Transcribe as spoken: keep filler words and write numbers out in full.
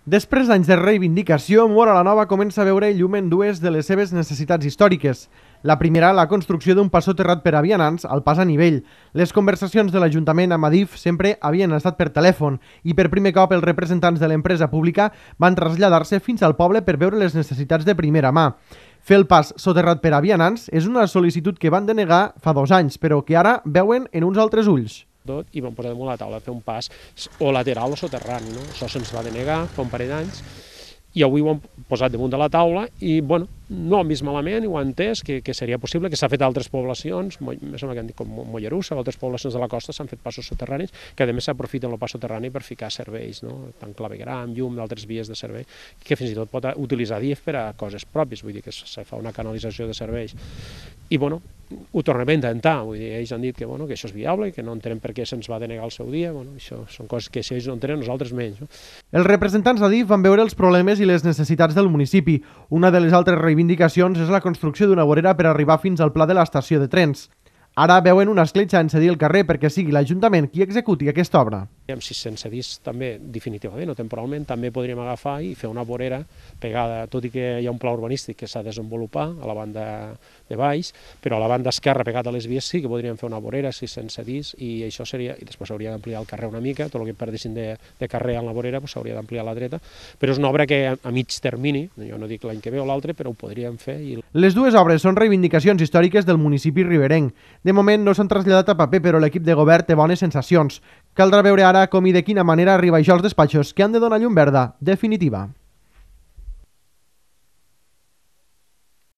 Després d'anys de reivindicació, Móra la Nova comença a veure llum en dues de les seves necessitats històriques. La primera, la construcció d'un pas soterrat per a vianants al pas a nivell. Les conversacions de l'Ajuntament amb Adif sempre havien estat per telèfon i per primer cop els representants de l'empresa pública van traslladar-se fins al poble per veure les necessitats de primera mà. Fer el pas soterrat per a vianants és una sol·licitud que van denegar fa dos anys, però que ara veuen en uns altres ulls. Tot, i vam posar damunt la taula fer un pas o lateral o soterrani. No? Això se'ns va denegar fa un parell d'anys i avui ho hem posat damunt de la taula i bueno, no hem vist malament i ho han entès que, que seria possible, que s'ha fet a altres poblacions, me sembla que han dit com Mollerussa o altres poblacions de la costa s'han fet passos soterranis, que a més s'aprofiten el pas soterrani per ficar serveis, no? Tant clavegram, llum, d'altres vies de servei, que fins i tot pot utilitzar Adif per a coses pròpies, vull dir que se fa una canalització de serveis. I bueno, ho tornem a intentar, vull dir, ells han dit que, bueno, que això és viable, que no entenem per què se'ns va denegar el seu dia, bueno, això són coses que si ells no entenen, nosaltres menys. No? Els representants d'Adif van veure els problemes i les necessitats del municipi. Una de les altres reivindicacions és la construcció d'una vorera per arribar fins al pla de l'estació de trens. Ara veuen una escletxa en cedir el carrer perquè sigui l'Ajuntament qui executi aquesta obra. Si se'n cedís també definitivament o temporalment, també podríem agafar i fer una vorera pegada, tot i que hi ha un pla urbanístic que s'ha de desenvolupar a la banda de baix, però a la banda esquerra pegat a les vies sí que podríem fer una vorera si se'n cedís i això seria, i després hauria d'ampliar el carrer una mica, tot el que perdessin de, de carrer en la vorera s'hauria doncs, d'ampliar a la dreta, però és una obra que a mig termini, jo no dic l'any que ve o l'altre, però ho podríem fer. I... Les dues obres són reivindicacions històriques del municipi riberenc. De moment no s'han traslladat a paper, però l'equip de govern té bones sensacions. Caldrà veure ara com i de quina manera arriba això als despatxos que han de donar llum verda definitiva.